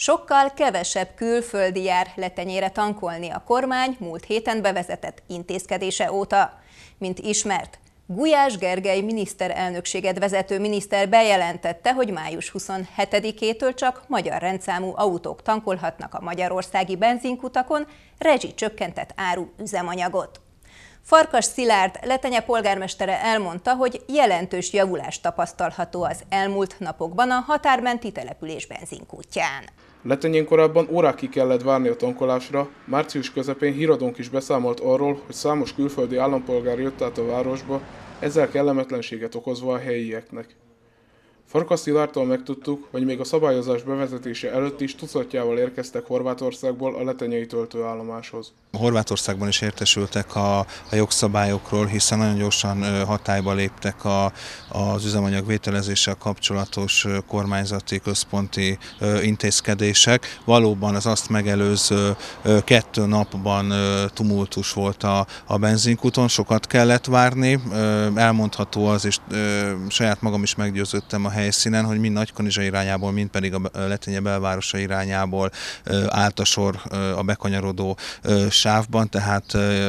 Sokkal kevesebb külföldi jár Letenyére tankolni a kormány múlt héten bevezetett intézkedése óta. Mint ismert, Gulyás Gergely miniszterelnökséget vezető miniszter bejelentette, hogy május 27-től csak magyar rendszámú autók tankolhatnak a magyarországi benzinkutakon rezsicsökkentett áru üzemanyagot. Farkas Szilárd, Letenye polgármestere elmondta, hogy jelentős javulás tapasztalható az elmúlt napokban a határmenti település benzinkútján. Letenyén korábban órákig kellett várni a tankolásra, március közepén híradónk is beszámolt arról, hogy számos külföldi állampolgár jött át a városba, ezzel kellemetlenséget okozva a helyieknek. Farkas Szilárdtól megtudtuk, hogy még a szabályozás bevezetése előtt is tucatjával érkeztek Horvátországból a letenyei töltőállomáshoz. Horvátországban is értesültek a jogszabályokról, hiszen nagyon gyorsan hatályba léptek az üzemanyag vételezéssel kapcsolatos kormányzati központi intézkedések. Valóban az azt megelőző 2 napban tumultus volt a benzinkúton, sokat kellett várni. Elmondható az, és saját magam is meggyőződtem a helyszínen, hogy mind Nagykanizsa irányából, mind pedig a Letenye belvárosa irányából állt a sor a bekanyarodó sávban, tehát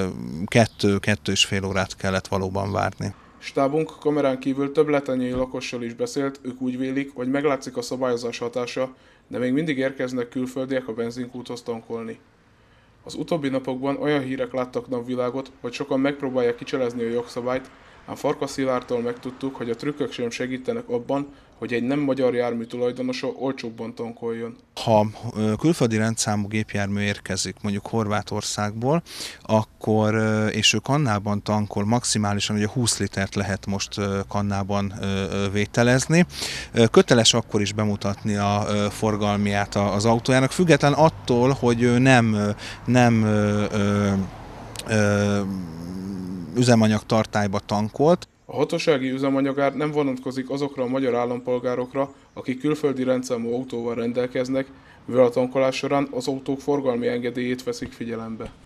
2-2,5 órát kellett valóban várni. Stábunk kamerán kívül több letenyei lakossal is beszélt, ők úgy vélik, hogy meglátszik a szabályozás hatása, de még mindig érkeznek külföldiek a benzinkúthoz tankolni. Az utóbbi napokban olyan hírek láttak napvilágot, hogy sokan megpróbálják kicselezni a jogszabályt, ám Farkas Szilárdtól megtudtuk, hogy a trükkök sem segítenek abban, hogy egy nem magyar jármű tulajdonosa olcsóbban tankoljon. Ha külföldi rendszámú gépjármű érkezik mondjuk Horvátországból, akkor, és ő kannában tankol, maximálisan ugye 20 litert lehet most kannában vételezni, köteles akkor is bemutatni a forgalmiát az autójának, független attól, hogy ő nem üzemanyag tartályba tankolt. A hatósági üzemanyagár nem vonatkozik azokra a magyar állampolgárokra, akik külföldi rendszámú autóval rendelkeznek, mivel a tankolás során az autók forgalmi engedélyét veszik figyelembe.